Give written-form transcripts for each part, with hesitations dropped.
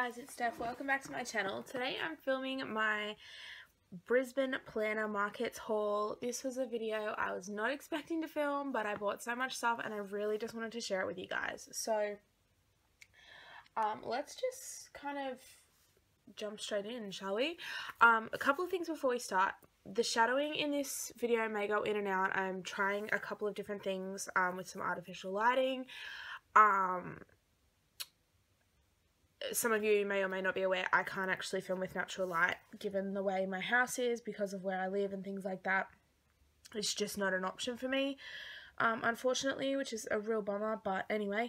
guys, it's Steph. Welcome back to my channel. Today I'm filming my Brisbane Planner Markets haul. This was a video I was not expecting to film, but I bought so much stuff and I really just wanted to share it with you guys. So let's just kind of jump straight in, shall we? A couple of things before we start. The shadowing in this video may go in and out. I'm trying a couple of different things with some artificial lighting. Some of you may or may not be aware, I can't actually film with natural light given the way my house is because of where I live and things like that. It's just not an option for me, unfortunately, which is a real bummer, but anyway.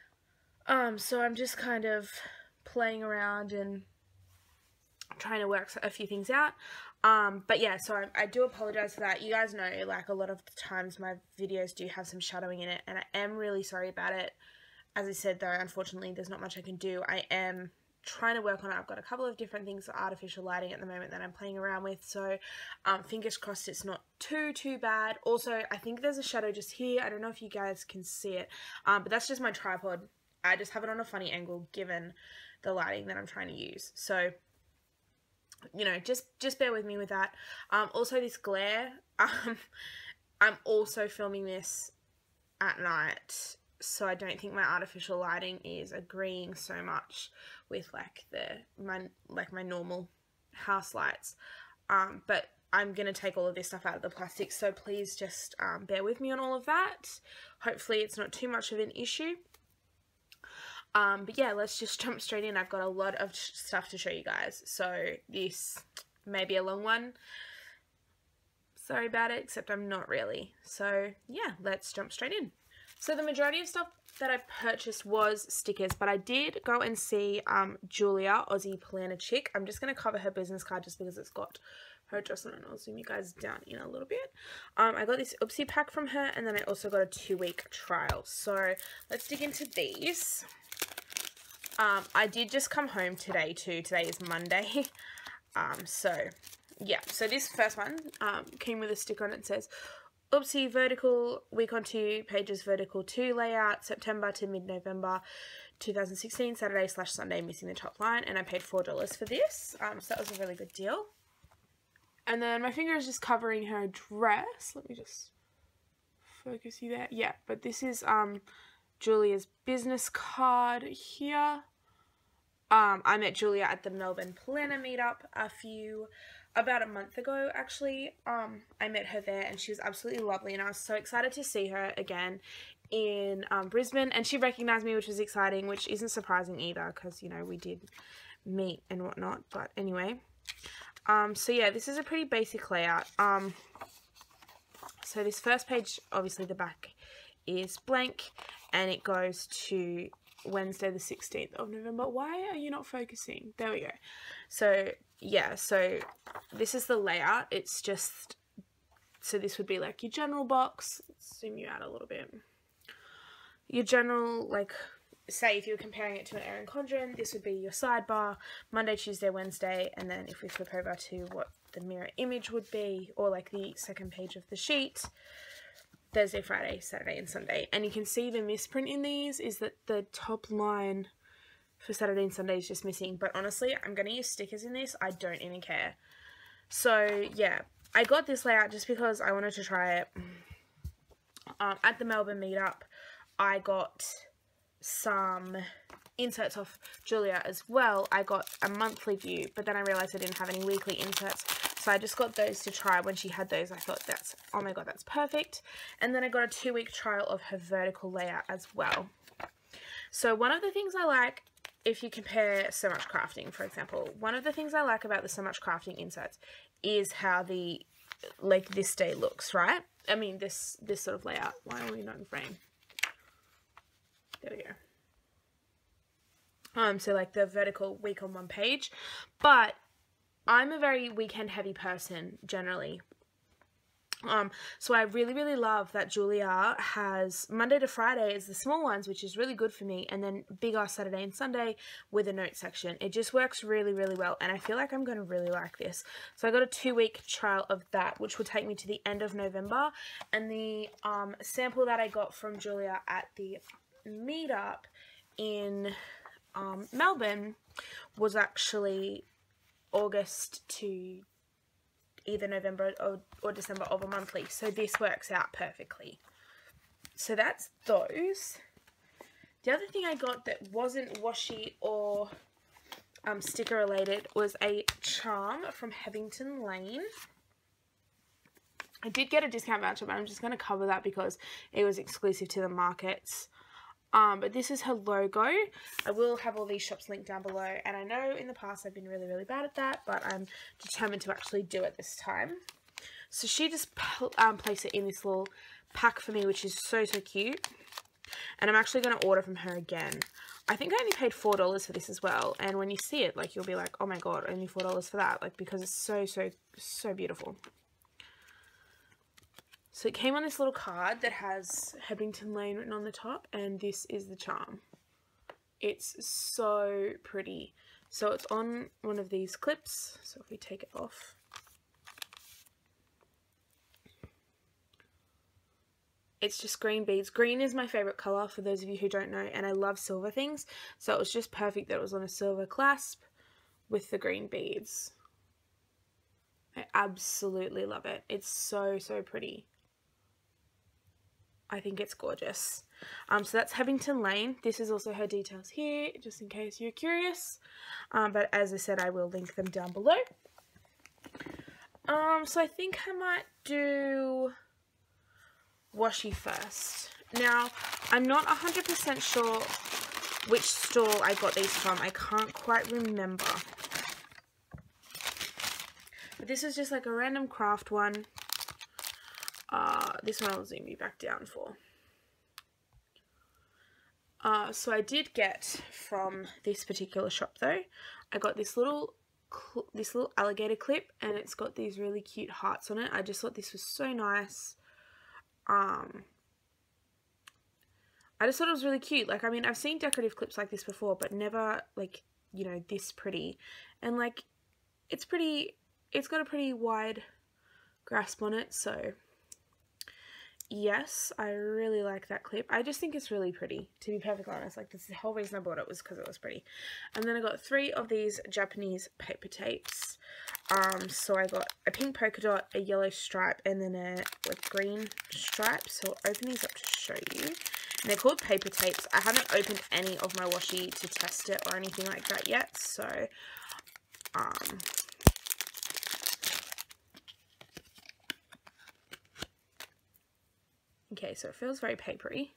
So I'm just kind of playing around and trying to work a few things out. But yeah, so I do apologize for that. You guys know, like, a lot of the times my videos do have some shadowing in it, and I am really sorry about it. As I said, though, unfortunately, there's not much I can do. I am trying to work on it. I've got a couple of different things for artificial lighting at the moment that I'm playing around with, so fingers crossed it's not too bad. Also, I think there's a shadow just here. I don't know if you guys can see it, but that's just my tripod. I just have it on a funny angle given the lighting that I'm trying to use. So, you know, just bear with me with that. Also, this glare, I'm also filming this at night, so I don't think my artificial lighting is agreeing so much with like my normal house lights. But I'm gonna take all of this stuff out of the plastic, so please just bear with me on all of that. Hopefully it's not too much of an issue. But yeah, let's just jump straight in. I've got a lot of stuff to show you guys, so this may be a long one. Sorry about it, except I'm not really. So yeah, let's jump straight in. So the majority of stuff that I purchased was stickers, but I did go and see Julia, Aussie Planner Chick. I'm just going to cover her business card just because it's got her address on it. I'll zoom you guys down in a little bit. I got this Oopsie pack from her, and then I also got a 2-week trial. So let's dig into these. I did just come home today too. Today is Monday. So yeah, so this first one came with a sticker on it that says, Oopsie vertical week on 2 pages vertical 2 layout September to mid-November 2016 Saturday/Sunday missing the top line, and I paid $4 for this, so that was a really good deal. And then my finger is just covering her dress. Let me just focus you there. Yeah, but this is Julia's business card here. I met Julia at the Melbourne Planner meetup about a month ago, actually. I met her there and she was absolutely lovely, and I was so excited to see her again in Brisbane, and she recognized me, which was exciting, which isn't surprising either because, you know, we did meet and whatnot. But anyway, so yeah, this is a pretty basic layout. So this first page, obviously the back is blank, and it goes to Wednesday the 16th of November. Why are you not focusing? There we go. So yeah, so this is the layout. It's just, so this would be like your general box. Let's zoom you out a little bit. Your general, like, say if you were comparing it to an Erin Condren, this would be your sidebar, Monday, Tuesday, Wednesday, and then if we flip over to what the mirror image would be, or like the second page of the sheet, Thursday, Friday, Saturday, and Sunday. And you can see the misprint in these is that the top line for Saturday and Sunday is just missing. But honestly, I'm going to use stickers in this. I don't even care. So yeah, I got this layout just because I wanted to try it. At the Melbourne meetup, I got some inserts off Julia as well. I got a monthly view, but then I realized I didn't have any weekly inserts. So I just got those to try. When she had those, I thought, that's, oh my god, that's perfect. And then I got a 2-week trial of her vertical layout as well. So one of the things I like, if you compare So Much Crafting, for example, one of the things I like about the So Much Crafting inserts is how the, like, this day looks, right? I mean, this sort of layout. Why are we not in frame? There we go. So like the vertical week on 1 page, but I'm a very weekend heavy person generally. So I really love that Julia has Monday to Friday is the small ones, which is really good for me, and then big ass Saturday and Sunday with a note section. It just works really well, and I feel like I'm going to really like this. So I got a 2-week trial of that, which will take me to the end of November, and the sample that I got from Julia at the meetup in Melbourne was actually August to either November or December of a monthly, so this works out perfectly. So that's those. The other thing I got that wasn't washi or sticker related was a charm from Hebbington Lane. I did get a discount voucher, but I'm just going to cover that because it was exclusive to the markets. But this is her logo. I will have all these shops linked down below, and I know in the past I've been really, really bad at that, but I'm determined to actually do it this time. So she just placed it in this little pack for me, which is so, so cute. And I'm actually going to order from her again. I think I only paid $4 for this as well, and when you see it, like, you'll be like, oh my god, only $4 for that, like, because it's so, so, so beautiful. So it came on this little card that has Hebbington Lane written on the top, and this is the charm. It's so pretty. So it's on one of these clips, so if we take it off, it's just green beads. Green is my favourite colour, for those of you who don't know, and I love silver things, so it was just perfect that it was on a silver clasp with the green beads. I absolutely love it. It's so, so pretty. I think it's gorgeous. So that's Hebbington Lane. This is also her details here, just in case you're curious. But as I said, I will link them down below. So I think I might do washi first. Now, I'm not 100% sure which stall I got these from. I can't quite remember. But this is just like a random craft one. This one I'll zoom you back down for. So I did get from this particular shop though, I got this little alligator clip, and it's got these really cute hearts on it. I just thought this was so nice. I just thought it was really cute. Like, I mean, I've seen decorative clips like this before, but never, like, you know, this pretty. And, like, it's pretty, it's got a pretty wide grasp on it, so yes, I really like that clip. I just think it's really pretty, to be perfectly honest. Like, that's the whole reason I bought it, was because it was pretty. And then I got 3 of these Japanese paper tapes. So I got a pink polka dot, a yellow stripe, and then a green stripe. So I'll open these up to show you. And they're called paper tapes. I haven't opened any of my washi to test it or anything like that yet. So, okay, so it feels very papery.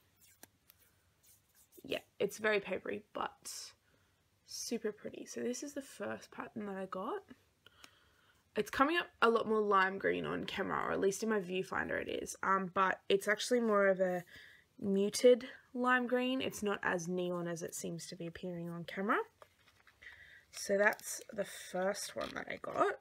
Yeah, it's very papery, but super pretty. So this is the first pattern that I got. It's coming up a lot more lime green on camera, or at least in my viewfinder it is. But it's actually more of a muted lime green. It's not as neon as it seems to be appearing on camera. So that's the first one that I got.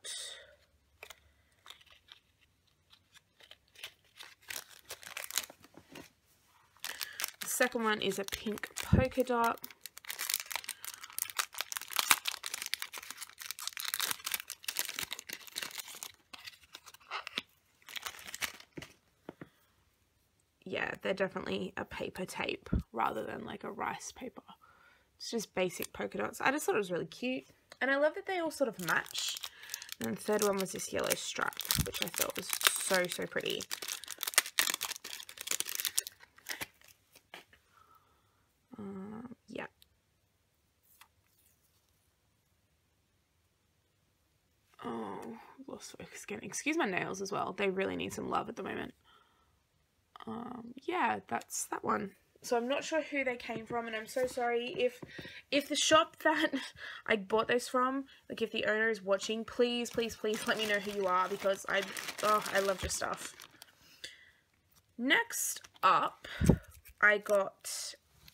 The second one is a pink polka dot. Yeah, they're definitely a paper tape rather than like a rice paper. It's just basic polka dots. I just thought it was really cute. And I love that they all sort of match. And the third one was this yellow stripe, which I thought was so, so pretty. Yeah. Oh, lost focus again. Excuse my nails as well. They really need some love at the moment. Yeah, that's that one. So I'm not sure who they came from, and I'm so sorry if the shop that I bought those from, like, if the owner is watching, please, please, please let me know who you are, because I love your stuff. Next up, I got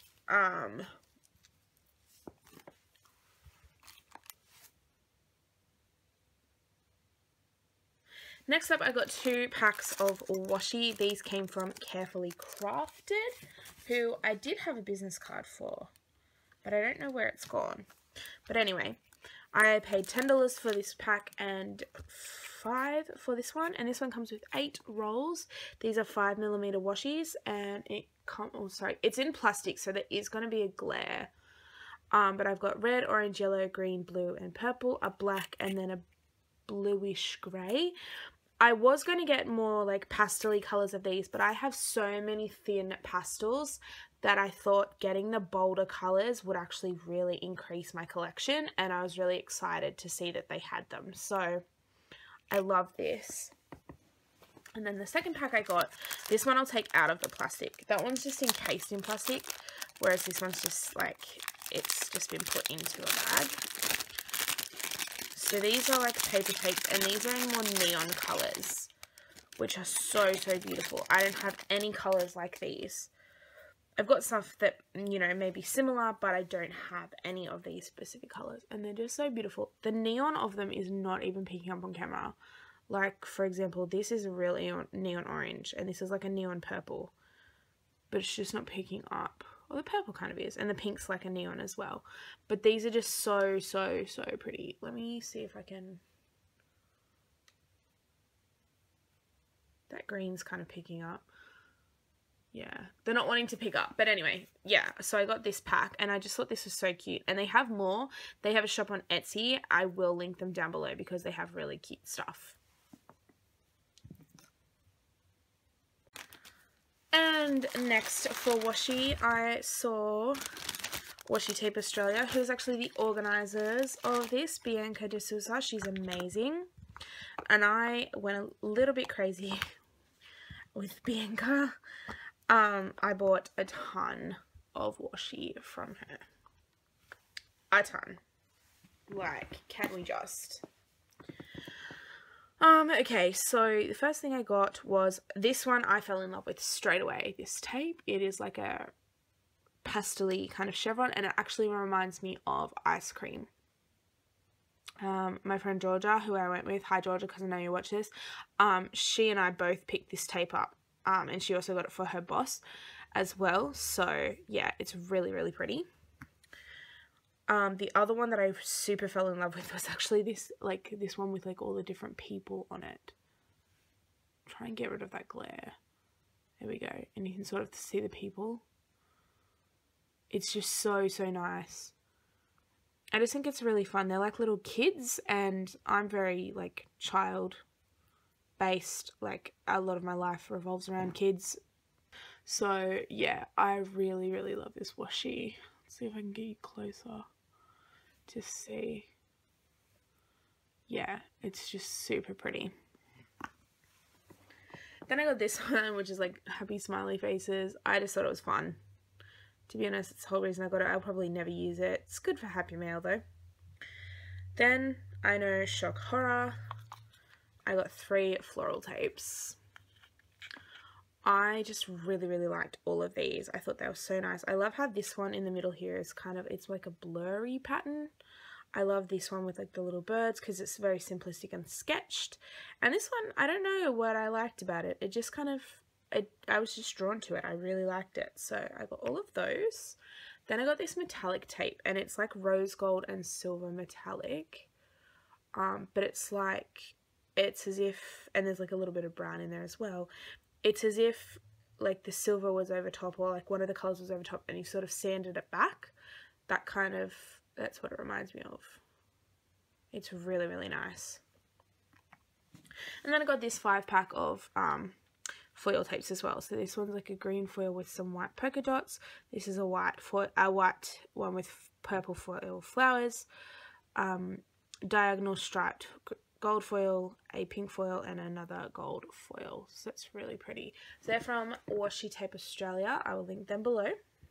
next up, I got 2 packs of washi. These came from Carefully Crafted, who I did have a business card for, but I don't know where it's gone. But anyway, I paid $10 for this pack and $5 for this one, and this one comes with 8 rolls. These are 5mm washis, and it's in plastic, so there is going to be a glare. But I've got red, orange, yellow, green, blue, and purple, a black, and then a bluish grey. I was going to get more like pastel-y colours of these, but I have so many thin pastels that I thought getting the bolder colours would actually really increase my collection, and I was really excited to see that they had them. So I love this. And then the second pack I got, this one I'll take out of the plastic. That one's just encased in plastic, whereas this one's just like, it's just been put into a bag. So these are like paper tapes, and these are in more neon colours, which are so, so beautiful. I don't have any colours like these. I've got stuff that, you know, may be similar, but I don't have any of these specific colours, and they're just so beautiful. The neon of them is not even picking up on camera. Like, for example, this is a real neon orange, and this is like a neon purple, but it's just not picking up. Well, the purple kind of is, and the pink's like a neon as well. But these are just so, so, so pretty. Let me see if I can... That green's kind of picking up. Yeah, they're not wanting to pick up. But anyway, yeah, so I got this pack, and I just thought this was so cute. And they have more. They have a shop on Etsy. I will link them down below because they have really cute stuff. And next for washi, I saw Washi Tape Australia, who's actually the organisers of this, Bianca De Souza. She's amazing. And I went a little bit crazy with Bianca. I bought a ton of washi from her. A ton. Like, can we just... Okay, so the first thing I got was this one. I fell in love with straight away, this tape. It is like a pastel-y kind of chevron, and it actually reminds me of ice cream. My friend Georgia, who I went with, hi Georgia, because I know you watch this, she and I both picked this tape up, and she also got it for her boss as well. So yeah, it's really, really pretty. The other one that I super fell in love with was actually this one with like all the different people on it. Try and get rid of that glare. There we go. And you can sort of see the people. It's just so, so nice. I just think it's really fun. They're like little kids, and I'm very like child based. Like a lot of my life revolves around kids. So yeah, I really, really love this washi. Let's see if I can get you closer to see. Yeah, it's just super pretty. Then I got this one, which is like happy smiley faces. I just thought it was fun. To be honest, it's the whole reason I got it. I'll probably never use it. It's good for Happy Mail though. Then I know Shock Horror. I got 3 floral tapes. I just really, really liked all of these. I thought they were so nice. I love how this one in the middle here is kind of, it's like a blurry pattern. I love this one with like the little birds because it's very simplistic and sketched. And this one, I don't know what I liked about it. It just kind of, I was just drawn to it. I really liked it. So I got all of those. Then I got this metallic tape, and it's like rose gold and silver metallic. But it's like, it's as if, and there's like a little bit of brown in there as well. It's as if like the silver was over top, or like one of the colours was over top, and you sort of sanded it back. That kind of, that's what it reminds me of. It's really, really nice. And then I got this 5-pack of foil tapes as well. So this one's like a green foil with some white polka dots. This is a white one with purple foil flowers. Diagonal striped gold foil, a pink foil, and another gold foil. So it's really pretty. So they're from Washi Tape Australia. I will link them below.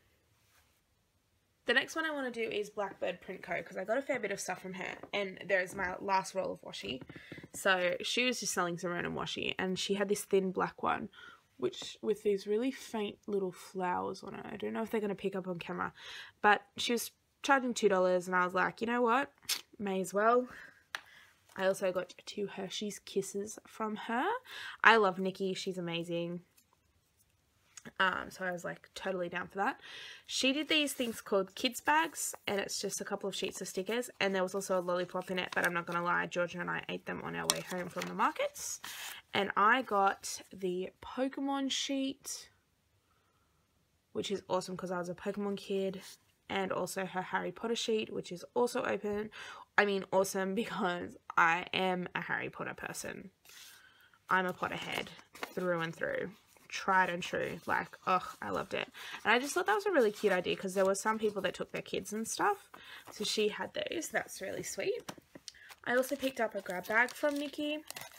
The next one I want to do is Blackbird Print Co, because I got a fair bit of stuff from her, and there's my last roll of washi. So she was just selling some random washi, and she had this thin black one, which with these really faint little flowers on it. I don't know if they're going to pick up on camera, but she was charging $2, and I was like, you know what, may as well. I also got 2 Hershey's Kisses from her. I love Nikki, she's amazing. So I was like totally down for that. She did these things called kids bags, and it's just a couple of sheets of stickers, and there was also a lollipop in it, but I'm not gonna lie, Georgia and I ate them on our way home from the markets. And I got the Pokemon sheet, which is awesome because I was a Pokemon kid. and also her Harry Potter sheet, which is also open. I mean, awesome, because I am a Harry Potter person. I'm a Potterhead through and through. Tried and true. Like, oh, I loved it. And I just thought that was a really cute idea, because there were some people that took their kids and stuff. So she had those. That's really sweet. I also picked up a grab bag from Nikki.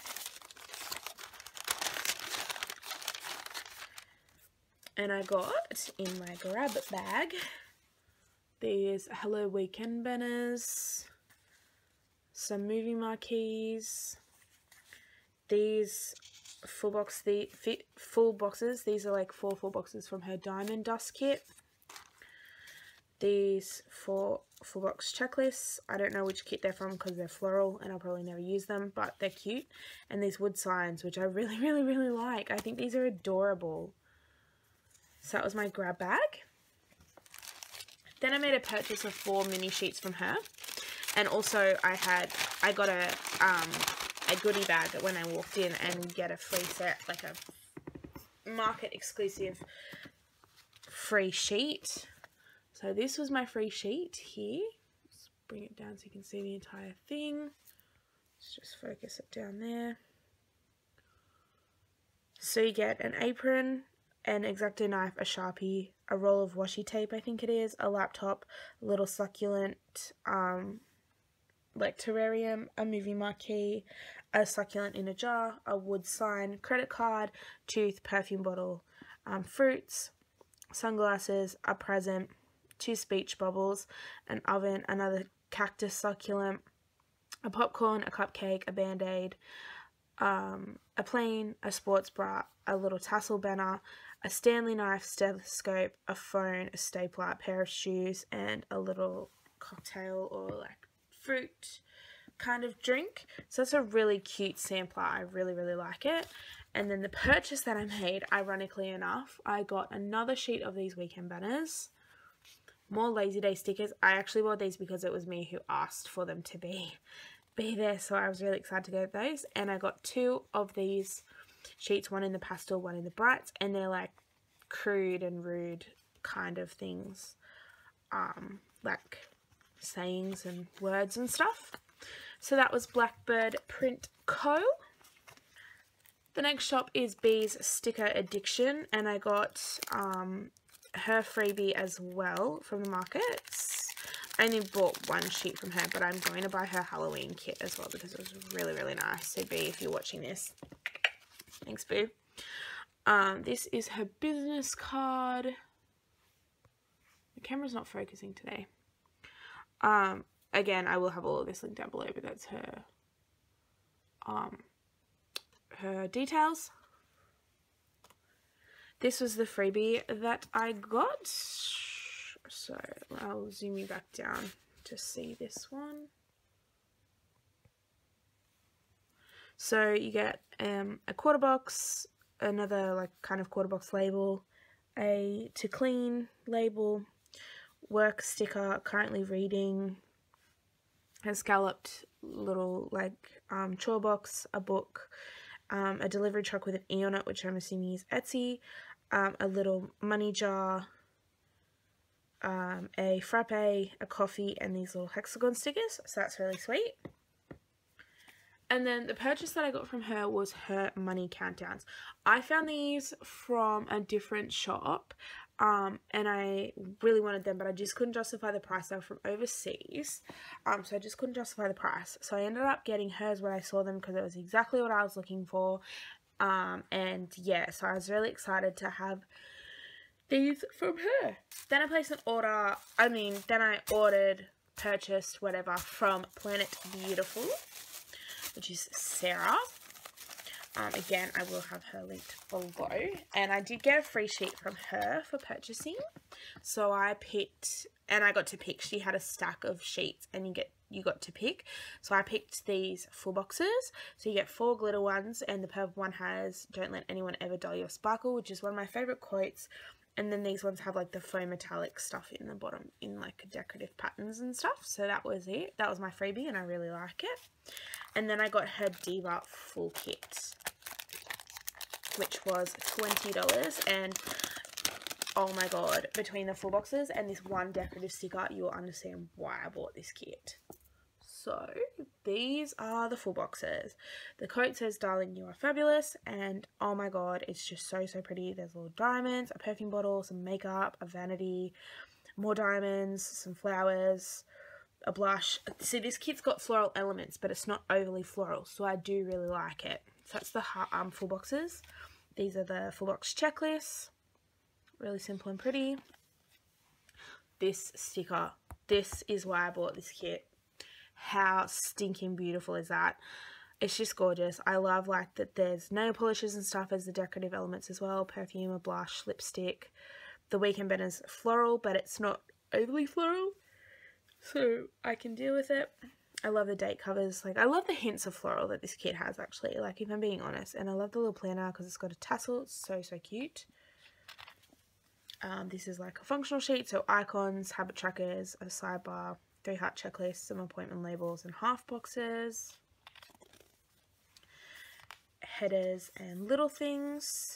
And I got in my grab bag these Hello Weekend banners, some movie marquees, these full boxes. These are like 4 full boxes from her Diamond Dust kit. These 4 full box checklists. I don't know which kit they're from because they're floral and I'll probably never use them, but they're cute. And these wood signs, which I really, really, really like. I think these are adorable. So that was my grab bag. Then I made a purchase of 4 mini sheets from her. And also I got a goodie bag when I walked in, and get a free set, like a market exclusive free sheet. So this was my free sheet here. Let's bring it down so you can see the entire thing. Let's just focus it down there. So you get an apron, an X-Acto knife, a Sharpie, a roll of washi tape, I think it is, a laptop, a little succulent, like terrarium, a movie marquee, a succulent in a jar, a wood sign, credit card, tooth, perfume bottle, fruits, sunglasses, a present, 2 speech bubbles, an oven, another cactus succulent, a popcorn, a cupcake, a band-aid, a plane, a sports bra, a little tassel banner, a Stanley knife, stethoscope, a phone, a stapler, a pair of shoes, and a little cocktail or like fruit kind of drink. So it's a really cute sampler. I really, really like it. And then the purchase that I made, ironically enough, I got another sheet of these weekend banners, more Lazy Day stickers. I actually bought these because it was me who asked for them to be there, so I was really excited to get those. And I got 2 of these sheets, one in the pastel, one in the brights, and they're like crude and rude kind of things, like sayings and words and stuff. So that was Blackbird Print Co. The next shop is Bee's Sticker Addiction, and I got her freebie as well from the markets. I only bought 1 sheet from her, but I'm going to buy her Halloween kit as well because it was really, really nice. So Bee, if you're watching this, thanks, Boo. This is her business card. The camera's not focusing today. Again, I will have all of this linked down below, but that's her her details. This was the freebie that I got. So I'll zoom you back down to see this one. So you get a quarter box, another like kind of quarter box label, a to clean label, work sticker, currently reading, a scalloped little like chore box, a book, a delivery truck with an E on it, which I'm assuming is Etsy, a little money jar, a frappe, a coffee, and these little hexagon stickers. So that's really sweet. And then the purchase that I got from her was her money countdowns. I found these from a different shop, and I really wanted them, but I just couldn't justify the price. They were from overseas, so I just couldn't justify the price. So I ended up getting hers when I saw them because it was exactly what I was looking for. And yeah, so I was really excited to have these from her. Then I placed an order, purchased, whatever, from Planet Beautiful, which is Sarah. Again, I will have her linked below. And I did get a free sheet from her for purchasing. So I picked, and I got to pick. She had a stack of sheets, and you got to pick. So I picked these full boxes. So you get 4 glitter ones, and the purple one has "Don't let anyone ever dull your sparkle," which is one of my favorite quotes. And then these ones have like the faux metallic stuff in the bottom in like decorative patterns and stuff. So that was it. That was my freebie and I really like it. And then I got her Diva full kit, which was $20. And oh my god, between the full boxes and this one decorative sticker, you'll understand why I bought this kit. So these are the full boxes. The quote says, "Darling, you are fabulous," and oh my god, it's just so pretty. There's little diamonds, a perfume bottle, some makeup, a vanity, more diamonds, some flowers, a blush. See, this kit's got floral elements, but it's not overly floral, so I do really like it. So that's the full boxes. These are the full box checklists. Really simple and pretty. This sticker, this is why I bought this kit. How stinking beautiful is that? It's just gorgeous. I love like that there's nail polishes and stuff as the decorative elements as well. Perfume, a blush, lipstick. The Weekend Benner's floral, but it's not overly floral, so I can deal with it. I love the date covers. Like, I love the hints of floral that this kit has, actually, like, if I'm being honest. And I love the little planner because it's got a tassel. It's so cute. This is like a functional sheet, so icons, habit trackers, a sidebar, 3-heart checklist, some appointment labels and half boxes, headers and little things,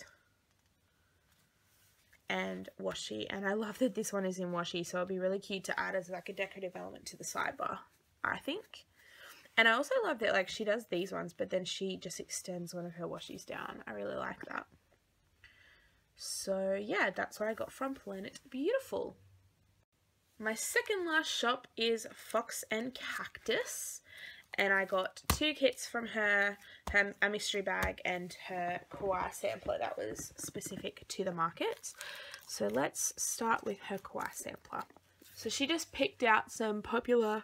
and washi. And I love that this one is in washi, so it'll be really cute to add as like a decorative element to the sidebar, I think. And I also love that like she does these ones, but then she just extends one of her washis down. I really like that. So yeah, that's what I got from Planet Beautiful. My second last shop is Fox and Cactus, and I got 2 kits from her, a mystery bag and her kawaii sampler that was specific to the market. So let's start with her kawaii sampler. So she just picked out some popular,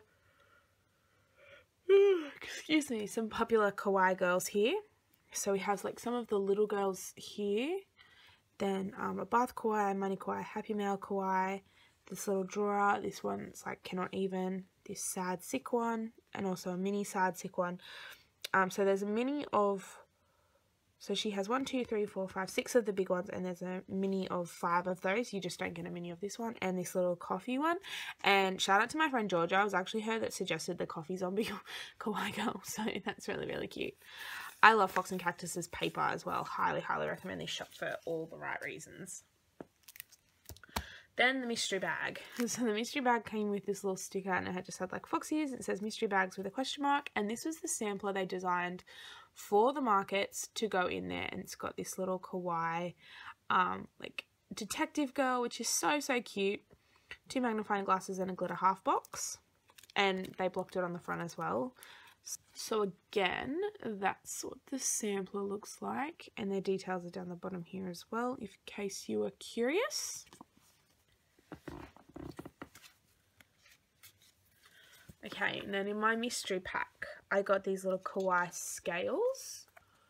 some popular kawaii girls here. So we have like some of the little girls here, then a bath kawaii, money kawaii, happy mail kawaii, this little drawer, this one's like cannot even, this sad sick one, and also a mini sad sick one. So there's a mini of, so she has 1, 2, 3, 4, 5, 6 of the big ones, and there's a mini of 5 of those. You just don't get a mini of this one, and this little coffee one. And shout out to my friend Georgia. It was actually her that suggested the coffee zombie kawaii girl, so that's really cute. I love Fox and Cactus's paper as well. Highly recommend this shop for all the right reasons. Then the mystery bag. So the mystery bag came with this little sticker, and it just had like Foxies. It says mystery bags with a question mark, and this was the sampler they designed for the markets to go in there. And it's got this little kawaii like detective girl, which is so cute. 2 magnifying glasses and a glitter half box, and they blocked it on the front as well. So again, that's what the sampler looks like, and their details are down the bottom here as well, in case you were curious. Okay, and then in my mystery pack, I got these little kawaii scales.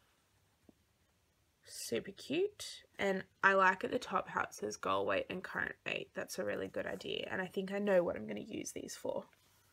Super cute. And I like at the top how it says goal weight and current weight. That's a really good idea. And I think I know what I'm going to use these for.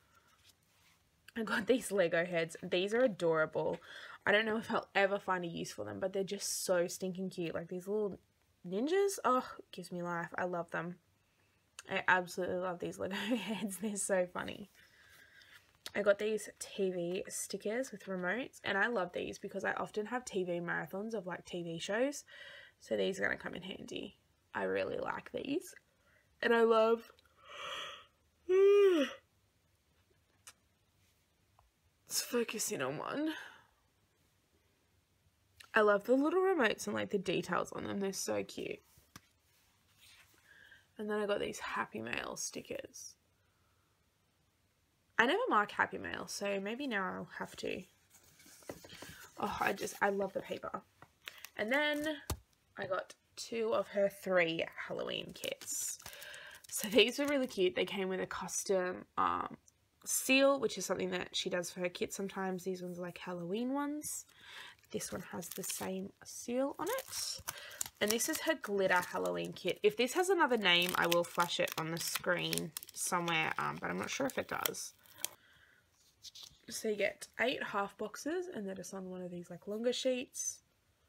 I got these Lego heads. These are adorable. I don't know if I'll ever find a use for them, but they're just so stinking cute. Like these little ninjas. Oh, it gives me life. I love them. I absolutely love these Lego heads. They're so funny. I got these TV stickers with remotes, and I love these because I often have TV marathons of like TV shows, so these are going to come in handy. I really like these, and I love let's focus in on one. I love the little remotes and like the details on them. They're so cute. And then I got these Happy Mail stickers. I never mark Happy Mail, so maybe now I'll have to. Oh, I love the paper. And then I got 2 of her 3 Halloween kits. So these were really cute. They came with a custom seal, which is something that she does for her kits sometimes. These ones are like Halloween ones. This one has the same seal on it. And this is her glitter Halloween kit. If this has another name, I will flash it on the screen somewhere, but I'm not sure if it does. So you get 8 half boxes, and they're just on one of these like longer sheets.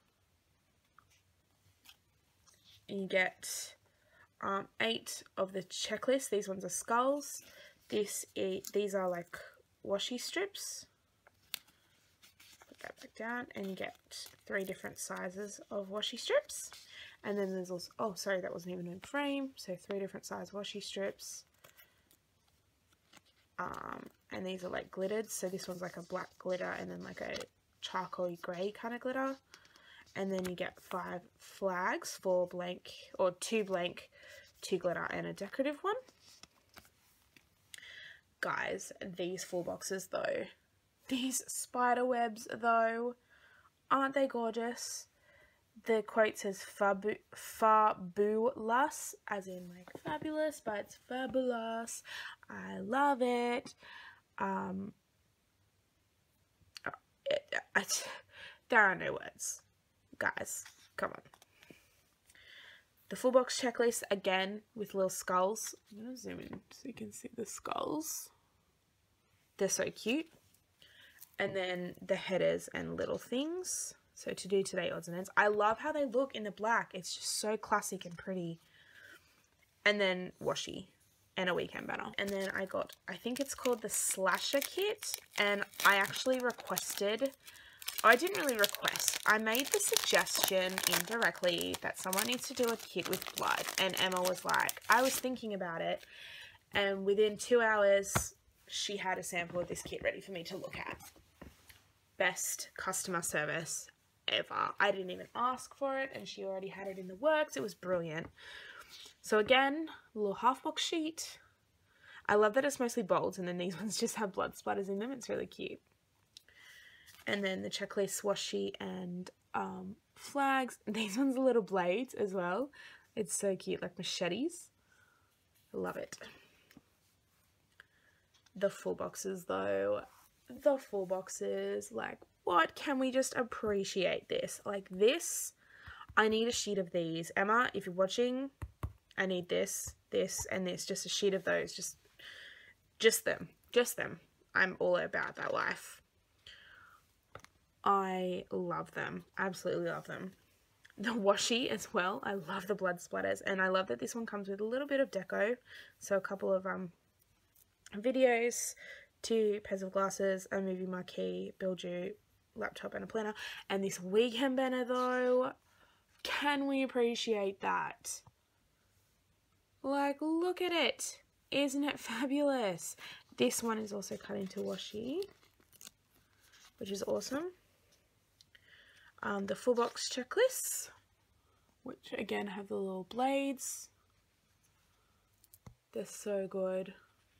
And you get 8 of the checklist. These ones are skulls. These are like washi strips. Put that back down, and you get 3 different sizes of washi strips. And then there's also, oh sorry, that wasn't even in frame, so 3 different size washi strips. And these are like glittered, so this one's like a black glitter and then like a charcoal grey kind of glitter. And then you get 5 flags, 4 blank, or 2 blank, 2 glitter, and a decorative one. Guys, these full boxes though, these spider webs though, aren't they gorgeous? The quote says fabulous, as in like fabulous, but it's fabulous. I love it. There are no words. Guys, come on. The full box checklist, again, with little skulls. I'm going to zoom in so you can see the skulls. They're so cute. And then the headers and little things. So to do today odds and ends. I love how they look in the black. It's just so classic and pretty. And then washi and a weekend banner. And then I got, I think it's called the Slasher Kit. And I actually requested, I didn't really request. I made the suggestion indirectly that someone needs to do a kit with blood. And Emma was like, I was thinking about it. And within 2 hours, she had a sample of this kit ready for me to look at. Best customer service ever. I didn't even ask for it and she already had it in the works. It was brilliant. So again, a little half box sheet. I love that it's mostly bolds and then these ones just have blood splatters in them. It's really cute. And then the checklist washi and flags. These ones are little blades as well. It's so cute, like machetes. Love it. The full boxes though. The full boxes, like, what? Can we just appreciate this? Like this, I need a sheet of these. Emma, if you're watching, I need this, this, and this. Just a sheet of those. Just them. Just them. I'm all about that life. I love them. Absolutely love them. The washi as well. I love the blood splatters. And I love that this one comes with a little bit of deco. So a couple of videos, 2 pairs of glasses, a movie marquee, Build You laptop, and a planner. And this weekend banner though, can we appreciate that? Like, look at it. Isn't it fabulous? This one is also cut into washi, which is awesome. The full box checklists, which again have the little blades. They're so good.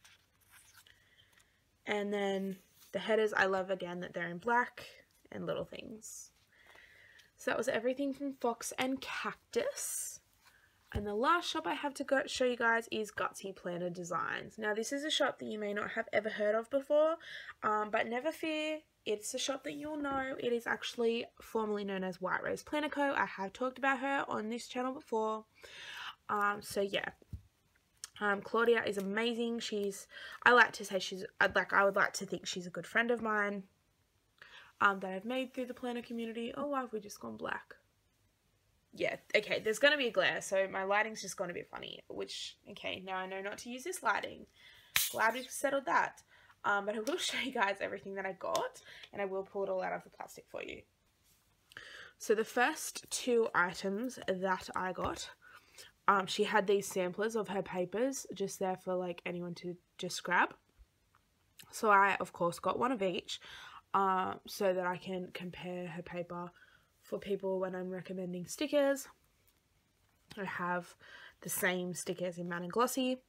And then the headers, I love again that they're in black and little things. So that was everything from Fox and Cactus. And the last shop I have to show you guys is Gutsy Planner Designs. Now this is a shop that you may not have ever heard of before, but never fear, it's a shop that you'll know. It is actually formerly known as White Rose Planner Co. I have talked about her on this channel before. So yeah. Claudia is amazing. I like to say I would like to think she's a good friend of mine that I've made through the planner community. Oh, why have we just gone black? Yeah, okay, there's going to be a glare, so my lighting's just going to be funny, which, okay, now I know not to use this lighting. Glad we've settled that. But I will show you guys everything that I got, and I will pull it all out of the plastic for you. So the first 2 items that I got, she had these samplers of her papers just there for like anyone to just grab. So I of course got one of each so that I can compare her paper for people when I'm recommending stickers. I have the same stickers in matte and glossy.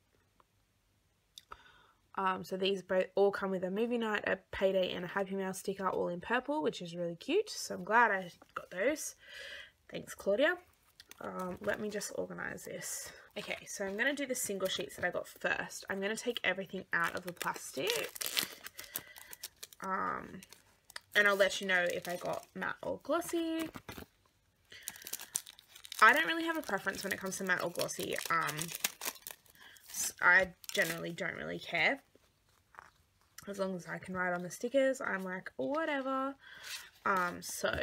So these both all come with a movie night, a payday, and a Happy Meal sticker, all in purple, which is really cute. So I'm glad I got those. Thanks, Claudia. Let me just organize this. Okay, so I'm going to do the single sheets that I got first. I'm going to take everything out of the plastic. And I'll let you know if I got matte or glossy. I don't really have a preference when it comes to matte or glossy. I generally don't really care. As long as I can write on the stickers, I'm like, whatever. So,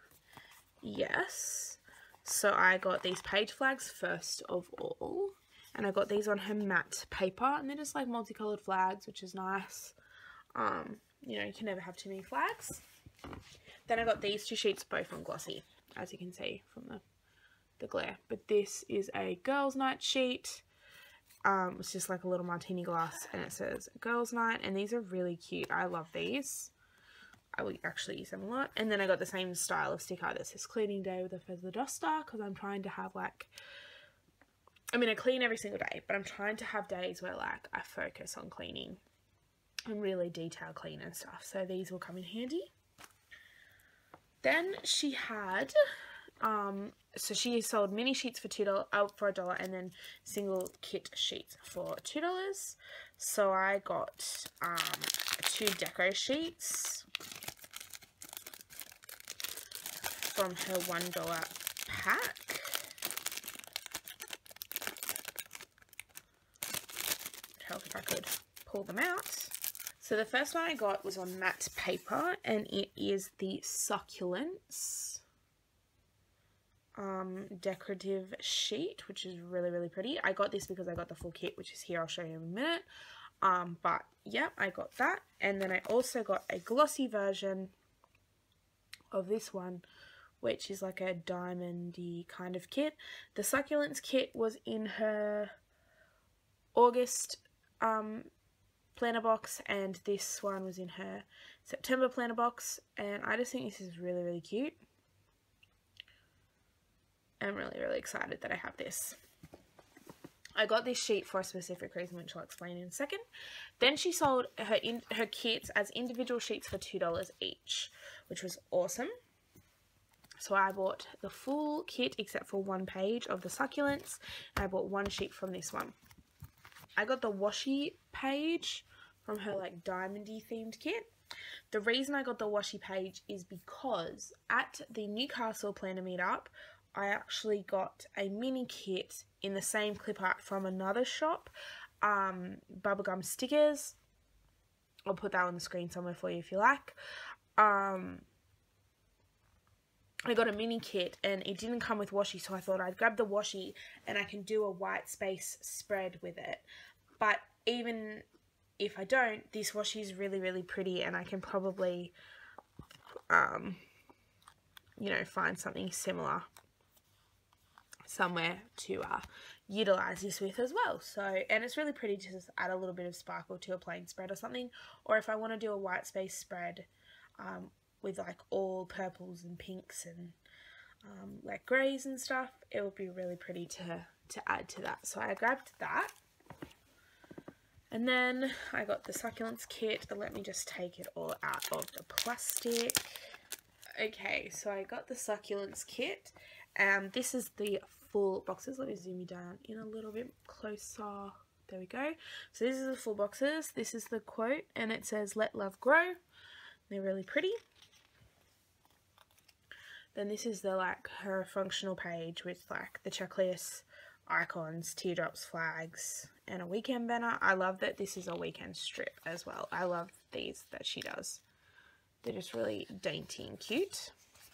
yes. So I got these page flags first of all. And I got these on her matte paper. And they're just like multicolored flags, which is nice. You know, you can never have too many flags. Then I got these 2 sheets, both on glossy, as you can see from the the glare. But this is a girls' night sheet. It's just like a little martini glass, and it says girls' night, and these are really cute. I love these. I will actually use them a lot. And then I got the same style of sticker that says cleaning day with a feather duster, because I'm trying to have like, I mean, I clean every single day, but I'm trying to have days where like I focus on cleaning and really detail clean and stuff. So these will come in handy. Then she had, so she sold mini sheets for $2, and then single kit sheets for $2. So I got 2 deco sheets from her $1 pack. It'd help if I could pull them out. So the first one I got was on matte paper, and it is the Succulents decorative sheet, which is really, really pretty. I got this because I got the full kit, which is here. I'll show you in a minute. But yeah, I got that. And then I also got a glossy version of this one, which is like a diamondy kind of kit. The Succulents kit was in her August planner box, and this one was in her September planner box, and I just think this is really, really cute. I'm really, really excited that I have this. I got this sheet for a specific reason, which I'll explain in a second. Then she sold her kits as individual sheets for $2 each, which was awesome. So I bought the full kit except for one page of the Succulents, and I bought one sheet from this one. I got the washi page from her like diamondy themed kit. The reason I got the washi page is because at the Newcastle planner meetup, I actually got a mini kit in the same clip art from another shop, Bubblegum Stickers. I'll put that on the screen somewhere for you if you like. I got a mini kit and it didn't come with washi, so I thought I'd grab the washi and I can do a white space spread with it. But even if I don't, this washi is really, really pretty, and I can probably, you know, find something similar somewhere to utilize this with as well. So, and it's really pretty to just add a little bit of sparkle to a plain spread or something. Or if I want to do a white space spread with like all purples and pinks and like greys and stuff, it would be really pretty to add to that. So I grabbed that. And then I got the Succulents kit. Let me just take it all out of the plastic. Okay, so I got the Succulents kit. This is the full boxes. Let me zoom you down in a little bit closer. There we go. So this is the full boxes. This is the quote, and it says, "Let love grow." They're really pretty. Then this is the like her functional page with like the checklist, icons, teardrops, flags, and a weekend banner. I love that this is a weekend strip as well. I love these that she does. They're just really dainty and cute.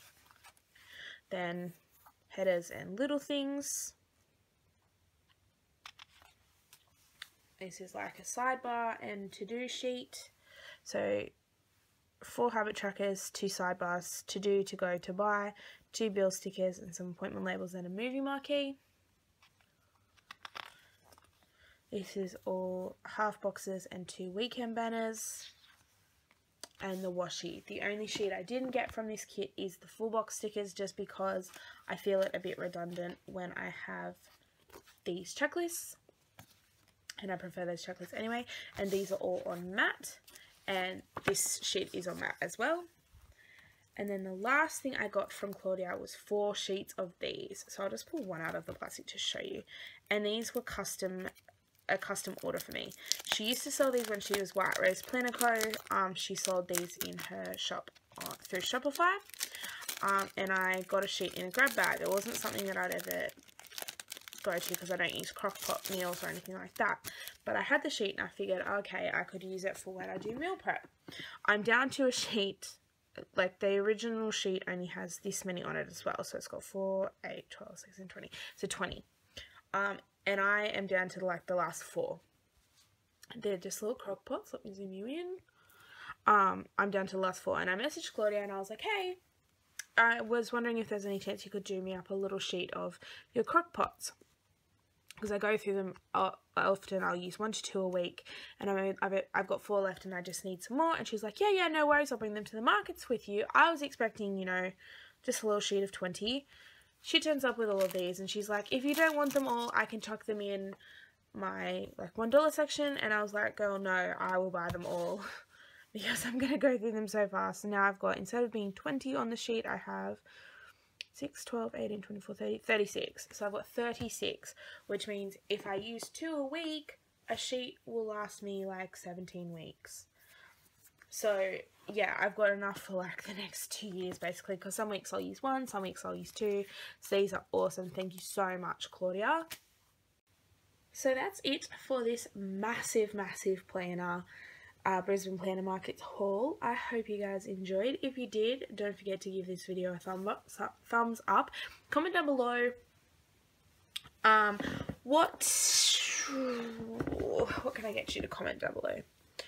Then headers and little things. This is like a sidebar and to-do sheet. So 4 habit trackers, 2 sidebars, to do, to go, to buy, 2 bill stickers, and some appointment labels and a movie marquee. This is all half boxes and 2 weekend banners. And the washi. The only sheet I didn't get from this kit is the full box stickers, just because I feel it a bit redundant when I have these checklists, and I prefer those checklists anyway. And these are all on matte, and this sheet is on matte as well. And then the last thing I got from Claudia was 4 sheets of these. So I'll just pull one out of the plastic to show you. And these were a custom order for me. She used to sell these when she was White Rose Planner Co. She sold these in her shop through Shopify. And I got a sheet in a grab bag. It wasn't something that I'd ever go to because I don't use crock-pot meals or anything like that. But I had the sheet and I figured, okay, I could use it for when I do meal prep. I'm down to a sheet, like the original sheet only has this many on it as well. So it's got 4, 8, 12, 16, 20. So 20. And I am down to like the last 4. They're just little crock pots. Let me zoom you in. I'm down to the last 4. And I messaged Claudia and I was like, hey, I was wondering if there's any chance you could do me up a little sheet of your crock pots, because I go through them often. I'll use 1 to 2 a week, and I've got 4 left and I just need some more. And she's like, yeah, no worries, I'll bring them to the markets with you. I was expecting, you know, just a little sheet of 20. She turns up with all of these and she's like, if you don't want them all, I can chuck them in my like $1 section. And I was like, girl, no, I will buy them all because I'm going to go through them so fast. So now I've got, instead of being 20 on the sheet, I have 6, 12, 18, 24, 30, 36. So I've got 36, which means if I use 2 a week, a sheet will last me like 17 weeks. So yeah, I've got enough for like the next 2 years basically, because some weeks I'll use 1, some weeks I'll use 2. So these are awesome. Thank you so much, Claudia. So that's it for this massive planner, Brisbane Planner Markets haul. I hope you guys enjoyed. If you did, don't forget to give this video a thumbs up. Comment down below what can I get you to comment down below?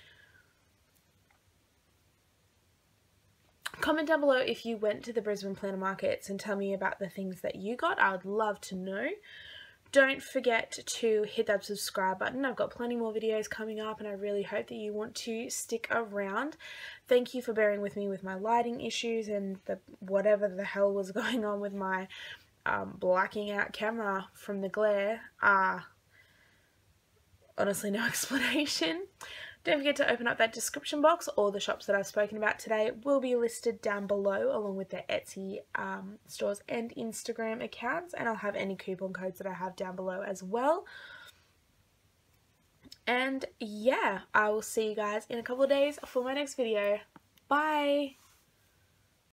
Comment down below if you went to the Brisbane Planner Markets and tell me about the things that you got. I would love to know. Don't forget to hit that subscribe button. I've got plenty more videos coming up and I really hope that you want to stick around. Thank you for bearing with me with my lighting issues and whatever the hell was going on with my blacking out camera from the glare. Honestly, no explanation. Don't forget to open up that description box. All the shops that I've spoken about today will be listed down below, along with their Etsy stores and Instagram accounts. And I'll have any coupon codes that I have down below as well. And yeah, I will see you guys in a couple of days for my next video. Bye!